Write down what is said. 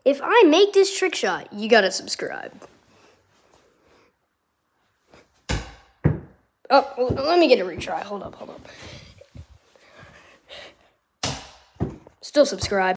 If I make this trick shot, you gotta subscribe. Oh, let me get a retry. Hold up. Still subscribe.